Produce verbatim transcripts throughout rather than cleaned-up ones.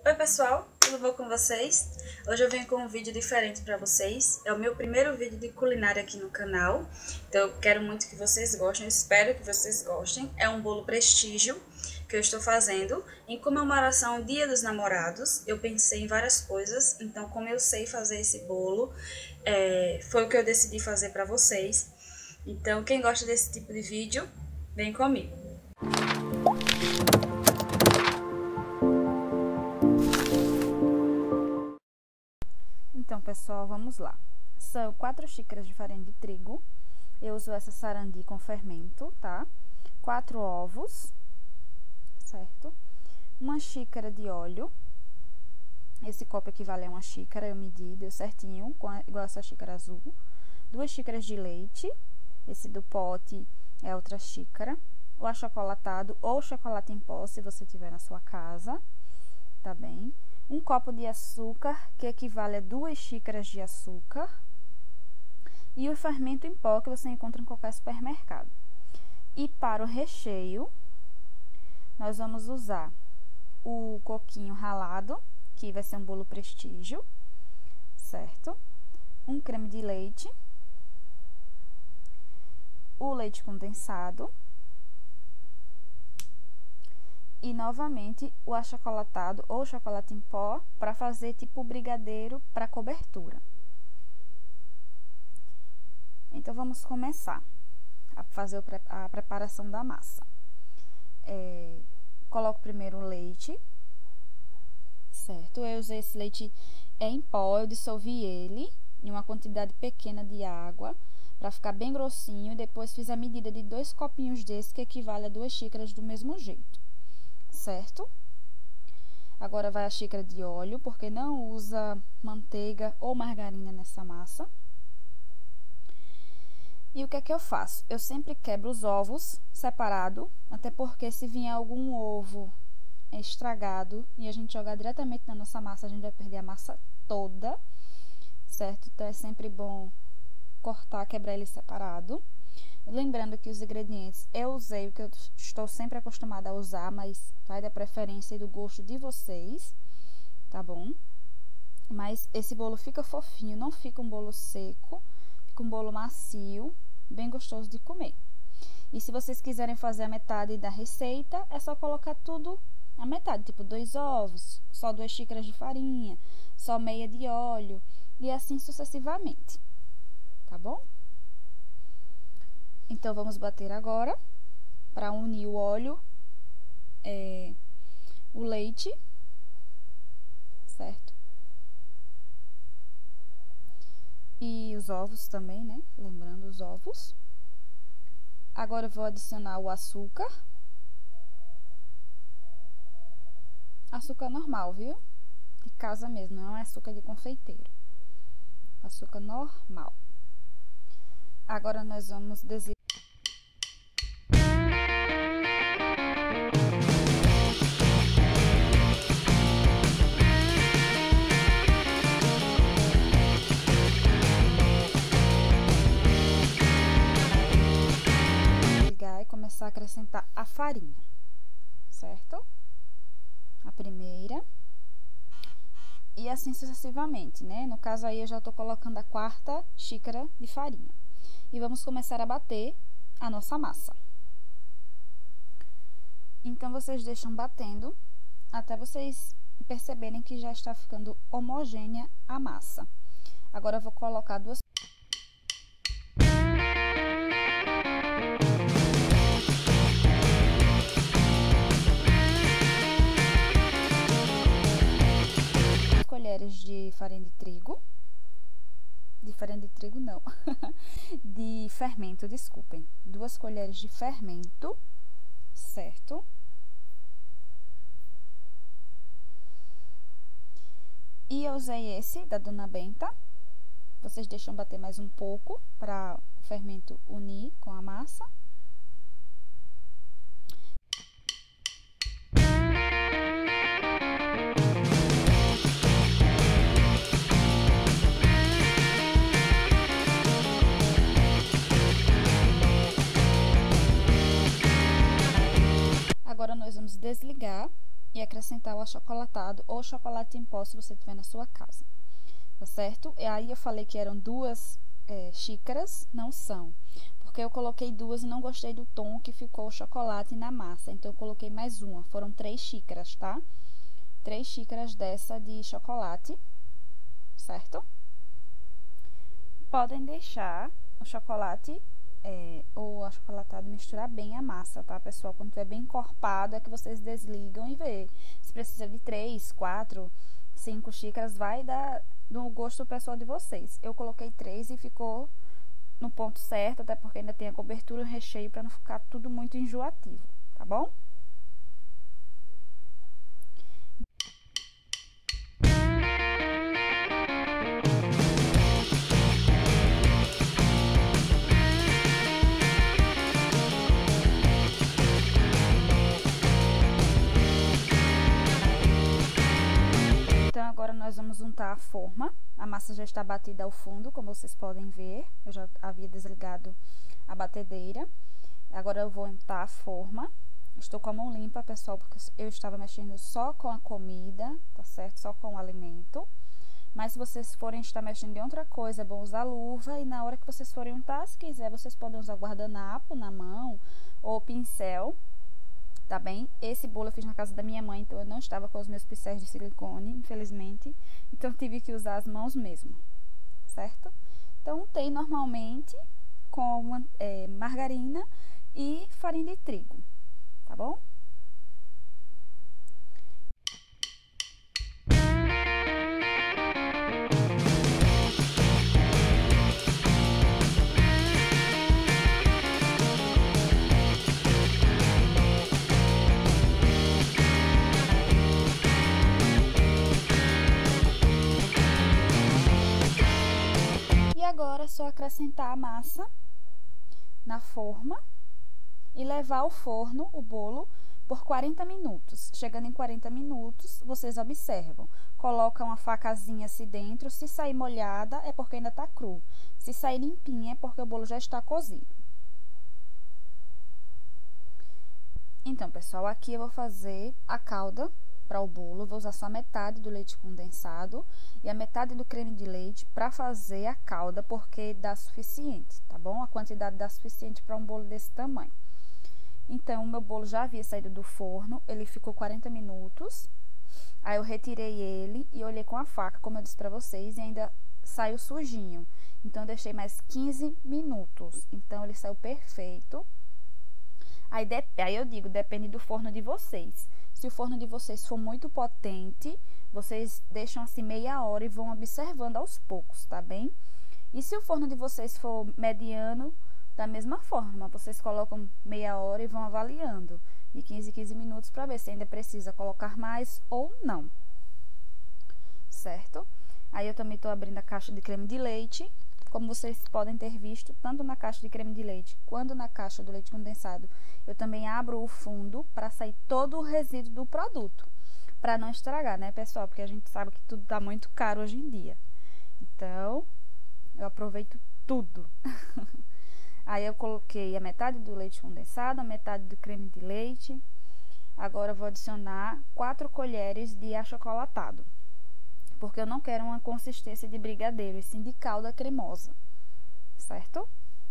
Oi pessoal, tudo bom com vocês? Hoje eu venho com um vídeo diferente para vocês. É o meu primeiro vídeo de culinária aqui no canal. Então eu quero muito que vocês gostem, eu espero que vocês gostem. É um bolo prestígio que eu estou fazendo em comemoração ao Dia dos Namorados. Eu pensei em várias coisas, então como eu sei fazer esse bolo, é, foi o que eu decidi fazer para vocês. Então quem gosta desse tipo de vídeo, vem comigo. Então, pessoal, vamos lá. São quatro xícaras de farinha de trigo. Eu uso essa sarandi com fermento, tá? Quatro ovos, certo? Uma xícara de óleo. Esse copo equivale a uma xícara, eu medi, deu certinho, igual essa xícara azul. Duas xícaras de leite. Esse do pote é outra xícara. O achocolatado ou chocolate em pó, se você tiver na sua casa, tá bem? Um copo de açúcar, que equivale a duas xícaras de açúcar. E o fermento em pó, que você encontra em qualquer supermercado. E para o recheio, nós vamos usar o coquinho ralado, que vai ser um bolo prestígio, certo? Um creme de leite. O leite condensado. E, novamente, o achocolatado ou chocolate em pó para fazer tipo brigadeiro para cobertura. Então, vamos começar a fazer a preparação da massa. É, coloco primeiro o leite, certo? Eu usei esse leite é, em pó, eu dissolvi ele em uma quantidade pequena de água para ficar bem grossinho. E depois fiz a medida de dois copinhos desse, que equivale a duas xícaras do mesmo jeito. Certo? Agora vai a xícara de óleo, porque não usa manteiga ou margarina nessa massa. E o que é que eu faço? Eu sempre quebro os ovos separado, até porque se vier algum ovo estragado e a gente jogar diretamente na nossa massa, a gente vai perder a massa toda, certo? Então é sempre bom cortar, quebrar ele separado. Lembrando que os ingredientes eu usei o que eu estou sempre acostumada a usar, mas vai da preferência e do gosto de vocês, tá bom? Mas esse bolo fica fofinho, não fica um bolo seco, fica um bolo macio, bem gostoso de comer. E se vocês quiserem fazer a metade da receita, é só colocar tudo a metade, tipo dois ovos, só duas xícaras de farinha, só meia de óleo e assim sucessivamente, tá bom? Então, vamos bater agora para unir o óleo, é, o leite, certo? E os ovos também, né? Lembrando os ovos. Agora, eu vou adicionar o açúcar. Açúcar normal, viu? De casa mesmo, não é açúcar de confeiteiro. Açúcar normal. Agora, nós vamos desligar. Desligar e começar a acrescentar a farinha, certo? A primeira. E assim sucessivamente, né? No caso aí, eu já tô colocando a quarta xícara de farinha. E vamos começar a bater a nossa massa. Então, vocês deixam batendo até vocês perceberem que já está ficando homogênea a massa. Agora, eu vou colocar duas... colheres de farinha de trigo. De farinha de trigo, não. De fermento, desculpem. Duas colheres de fermento, certo? E eu usei esse da Dona Benta. Vocês deixam bater mais um pouco para o fermento unir com a massa. Agora, nós vamos desligar e acrescentar o achocolatado ou chocolate em pó se você tiver na sua casa, tá certo? E aí eu falei que eram duas é, xícaras, não são, porque eu coloquei duas e não gostei do tom que ficou o chocolate na massa, então eu coloquei mais uma, foram três xícaras, tá? Três xícaras dessa de chocolate, certo? Podem deixar o chocolate é, ou achocolatado misturar bem a massa, tá, pessoal? Quando tiver bem encorpado é que vocês desligam e vê. Se precisa de três, quatro, cinco xícaras, vai dar no gosto pessoal de vocês. Eu coloquei três e ficou no ponto certo, até porque ainda tem a cobertura e o recheio para não ficar tudo muito enjoativo, tá bom? Então, agora nós vamos untar a forma. A massa já está batida ao fundo, como vocês podem ver. Eu já havia desligado a batedeira. Agora eu vou untar a forma. Estou com a mão limpa, pessoal, porque eu estava mexendo só com a comida, tá certo? Só com o alimento. Mas se vocês forem estar mexendo em outra coisa, é bom usar luva. E na hora que vocês forem untar, se quiser, vocês podem usar guardanapo na mão ou pincel. Tá bem? Esse bolo eu fiz na casa da minha mãe, então eu não estava com os meus pincéis de silicone, infelizmente. Então, tive que usar as mãos mesmo, certo? Então, untei normalmente com é, margarina e farinha de trigo, tá bom? Agora é só acrescentar a massa na forma e levar ao forno o bolo por quarenta minutos. Chegando em quarenta minutos, vocês observam. Coloca uma facazinha assim dentro. Se sair molhada, é porque ainda tá cru. Se sair limpinha, é porque o bolo já está cozido. Então, pessoal, aqui eu vou fazer a calda para o bolo. Vou usar só metade do leite condensado e a metade do creme de leite para fazer a calda, porque dá suficiente, tá bom? A quantidade dá suficiente para um bolo desse tamanho. Então, o meu bolo já havia saído do forno, ele ficou quarenta minutos. Aí eu retirei ele e olhei com a faca, como eu disse para vocês, e ainda saiu sujinho. Então, eu deixei mais quinze minutos. Então, ele saiu perfeito. Aí, de... Aí eu digo, depende do forno de vocês. Se o forno de vocês for muito potente, vocês deixam assim meia hora e vão observando aos poucos, tá bem? E se o forno de vocês for mediano, da mesma forma, vocês colocam meia hora e vão avaliando de quinze em quinze minutos para ver se ainda precisa colocar mais ou não, certo? Aí eu também tô abrindo a caixa de creme de leite. Como vocês podem ter visto, tanto na caixa de creme de leite quanto na caixa do leite condensado, eu também abro o fundo para sair todo o resíduo do produto, para não estragar, né, pessoal? Porque a gente sabe que tudo tá muito caro hoje em dia. Então, eu aproveito tudo. Aí eu coloquei a metade do leite condensado, a metade do creme de leite. Agora eu vou adicionar quatro colheres de achocolatado, porque eu não quero uma consistência de brigadeiro, e sim de calda cremosa, certo?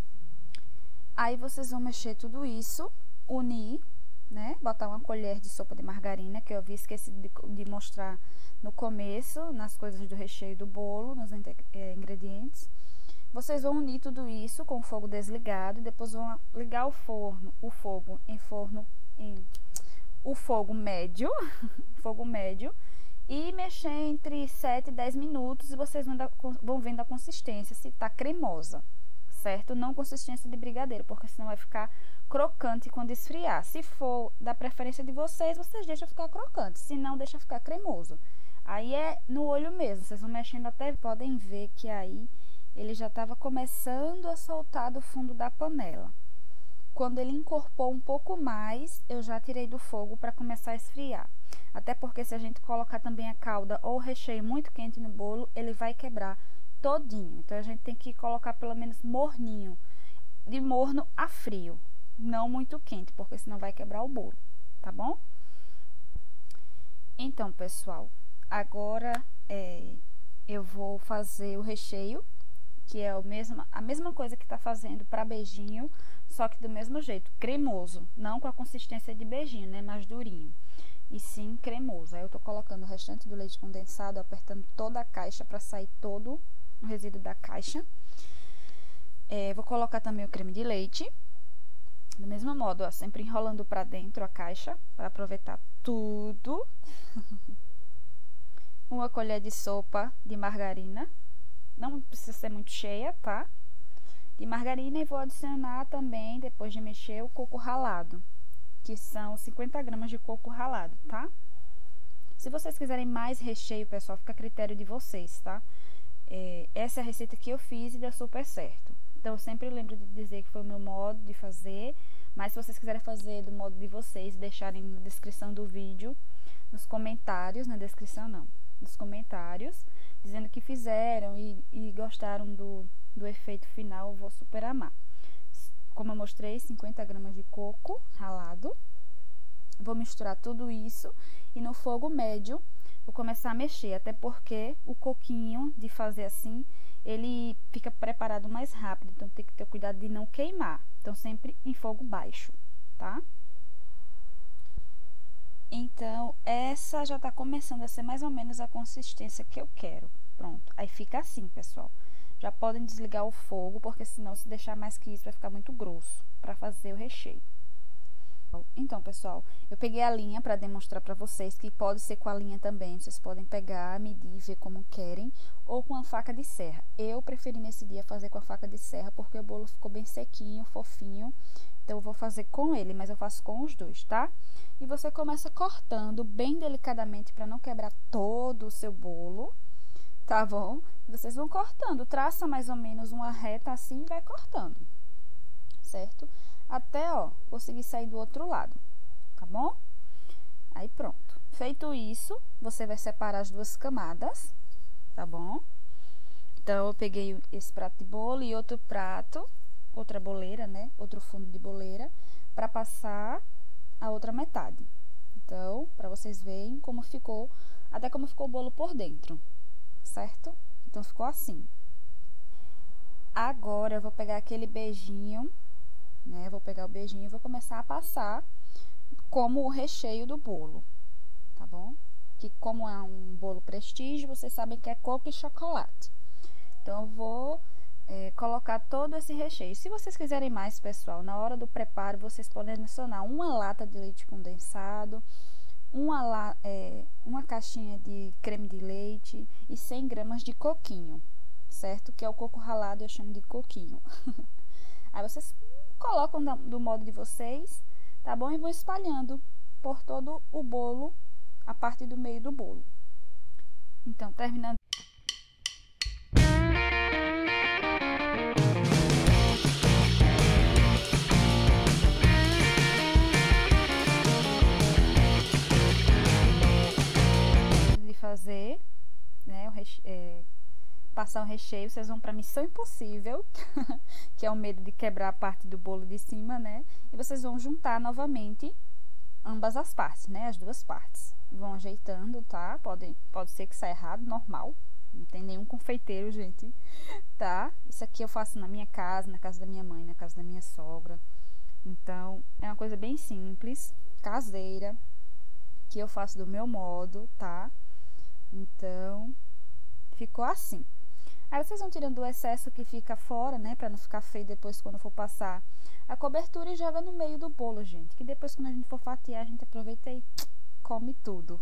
Aí vocês vão mexer tudo isso, unir, né? Botar uma colher de sopa de margarina, que eu havia esquecido de, de mostrar no começo, nas coisas do recheio do bolo, nos é, ingredientes. Vocês vão unir tudo isso com o fogo desligado, e depois vão ligar o forno, o fogo em forno, em o fogo médio, fogo médio, e mexer entre sete e dez minutos, e vocês vão vendo a consistência, se tá cremosa, certo? Não consistência de brigadeiro, porque senão vai ficar crocante quando esfriar. Se for da preferência de vocês, vocês deixam ficar crocante, se não, deixa ficar cremoso. Aí é no olho mesmo, vocês vão mexendo até, podem ver que aí ele já estava começando a soltar do fundo da panela. Quando ele encorpou um pouco mais, eu já tirei do fogo para começar a esfriar. Até porque se a gente colocar também a calda ou o recheio muito quente no bolo, ele vai quebrar todinho. Então, a gente tem que colocar pelo menos morninho, de morno a frio, não muito quente, porque senão vai quebrar o bolo, tá bom? Então, pessoal, agora é, eu vou fazer o recheio, que é o mesmo, a mesma coisa que tá fazendo para beijinho, só que do mesmo jeito, cremoso, não com a consistência de beijinho, né, mais durinho, e sim cremoso. Aí eu tô colocando o restante do leite condensado, apertando toda a caixa para sair todo o resíduo da caixa. É, vou colocar também o creme de leite, do mesmo modo, ó, sempre enrolando para dentro a caixa, para aproveitar tudo. Uma colher de sopa de margarina, não precisa ser muito cheia, tá? De margarina, e vou adicionar também, depois de mexer, o coco ralado, que são cinquenta gramas de coco ralado, tá? Se vocês quiserem mais recheio, pessoal, fica a critério de vocês, tá? É, essa é a receita que eu fiz e deu super certo. Então, eu sempre lembro de dizer que foi o meu modo de fazer, mas se vocês quiserem fazer do modo de vocês, deixarem na descrição do vídeo, nos comentários, na descrição não, nos comentários, dizendo que fizeram e, e gostaram do, do efeito final, eu vou super amar. Como eu mostrei, cinquenta gramas de coco ralado. Vou misturar tudo isso e no fogo médio vou começar a mexer, até porque o coquinho, de fazer assim, ele fica preparado mais rápido, então tem que ter cuidado de não queimar. Então, sempre em fogo baixo, tá? Então, essa já tá começando a ser mais ou menos a consistência que eu quero. Pronto, aí fica assim, pessoal. Já podem desligar o fogo, porque senão, se deixar mais que isso, vai ficar muito grosso para fazer o recheio. Então, pessoal, eu peguei a linha para demonstrar para vocês que pode ser com a linha também. Vocês podem pegar, medir, ver como querem, ou com a faca de serra. Eu preferi nesse dia fazer com a faca de serra, porque o bolo ficou bem sequinho, fofinho. Então, eu vou fazer com ele, mas eu faço com os dois, tá? E você começa cortando bem delicadamente para não quebrar todo o seu bolo, tá bom? Vocês vão cortando, traça mais ou menos uma reta assim e vai cortando, certo? Até, ó, conseguir sair do outro lado, tá bom? Aí, pronto. Feito isso, você vai separar as duas camadas, tá bom? Então, eu peguei esse prato de bolo e outro prato, outra boleira, né? Outro fundo de boleira, para passar a outra metade. Então, para vocês verem como ficou, até como ficou o bolo por dentro, certo? Então, ficou assim. Agora, eu vou pegar aquele beijinho, né? Vou pegar o beijinho e vou começar a passar como o recheio do bolo, tá bom? Que como é um bolo prestígio, vocês sabem que é coco e chocolate. Então, eu vou é, colocar todo esse recheio. Se vocês quiserem mais, pessoal, na hora do preparo, vocês podem adicionar uma lata de leite condensado, uma, la, é, uma caixinha de creme de leite e cem gramas de coquinho, certo? Que é o coco ralado, eu chamo de coquinho. Aí, vocês colocam do modo de vocês, tá bom? E vão espalhando por todo o bolo, a parte do meio do bolo. Então, terminando. De fazer, né, o reche... é... passar um recheio, vocês vão para Missão Impossível, que é o medo de quebrar a parte do bolo de cima, né? E vocês vão juntar novamente ambas as partes, né? As duas partes. Vão ajeitando, tá? Pode, pode ser que saia errado, normal. Não tem nenhum confeiteiro, gente, tá? Isso aqui eu faço na minha casa, na casa da minha mãe, na casa da minha sogra. Então, é uma coisa bem simples, caseira, que eu faço do meu modo, tá? Então, ficou assim. Aí, vocês vão tirando o excesso que fica fora, né? Pra não ficar feio depois quando for passar a cobertura e joga no meio do bolo, gente. Que depois, quando a gente for fatiar, a gente aproveita e come tudo.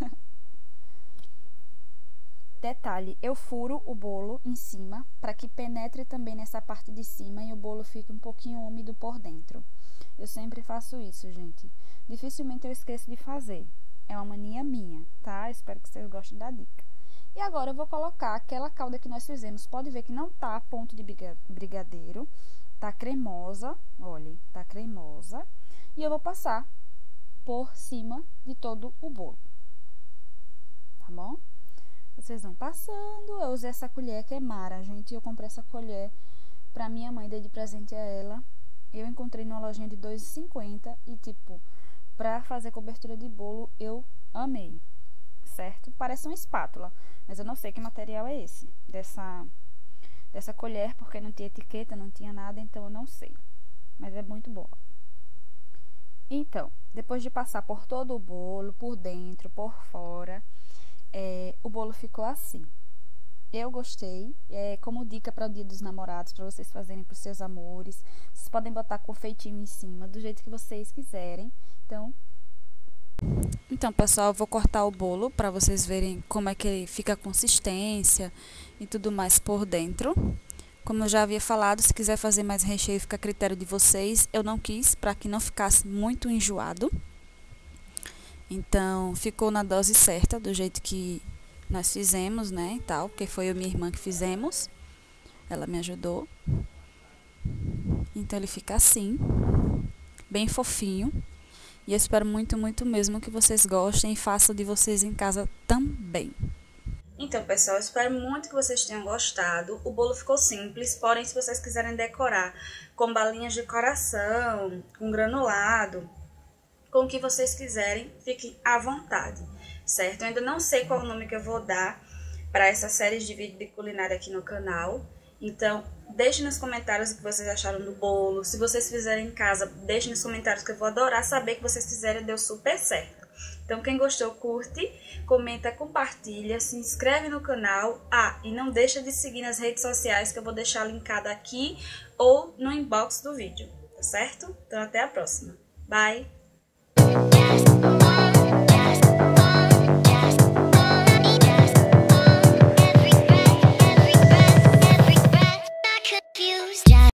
Detalhe, eu furo o bolo em cima para que penetre também nessa parte de cima e o bolo fique um pouquinho úmido por dentro. Eu sempre faço isso, gente. Dificilmente eu esqueço de fazer. É uma mania minha, tá? Espero que vocês gostem da dica. E agora eu vou colocar aquela calda que nós fizemos. Pode ver que não tá a ponto de brigadeiro. Tá cremosa, olhem, tá cremosa. E eu vou passar por cima de todo o bolo. Tá bom? Vocês vão passando. Eu usei essa colher que é Mara, gente. Eu comprei essa colher pra minha mãe, dei de presente a ela. Eu encontrei numa lojinha de dois reais e cinquenta e, tipo, pra fazer cobertura de bolo, eu amei. certo? Parece uma espátula, mas eu não sei que material é esse, dessa, dessa colher, porque não tinha etiqueta, não tinha nada, então eu não sei. Mas é muito boa. Então, depois de passar por todo o bolo, por dentro, por fora, é, o bolo ficou assim. Eu gostei, é, como dica para o Dia dos Namorados, para vocês fazerem para os seus amores. Vocês podem botar confeitinho em cima, do jeito que vocês quiserem. Então, então pessoal, eu vou cortar o bolo para vocês verem como é que ele fica a consistência e tudo mais por dentro. Como eu já havia falado, se quiser fazer mais recheio, fica a critério de vocês. Eu não quis, para que não ficasse muito enjoado. Então, ficou na dose certa, do jeito que nós fizemos, né, e tal. Porque foi eu e minha irmã que fizemos. Ela me ajudou. Então, ele fica assim, bem fofinho. E eu espero muito, muito mesmo que vocês gostem e façam de vocês em casa também. Então, pessoal, eu espero muito que vocês tenham gostado. O bolo ficou simples, porém, se vocês quiserem decorar com balinhas de coração, com granulado, com o que vocês quiserem, fiquem à vontade, certo? Eu ainda não sei qual o nome que eu vou dar para essa série de vídeo de culinária aqui no canal. Então, deixem nos comentários o que vocês acharam do bolo. Se vocês fizerem em casa, deixem nos comentários que eu vou adorar saber que vocês fizeram e deu super certo. Então, quem gostou, curte, comenta, compartilha, se inscreve no canal. Ah, e não deixa de seguir nas redes sociais que eu vou deixar linkada aqui ou no inbox do vídeo, tá certo? Então, até a próxima. Bye!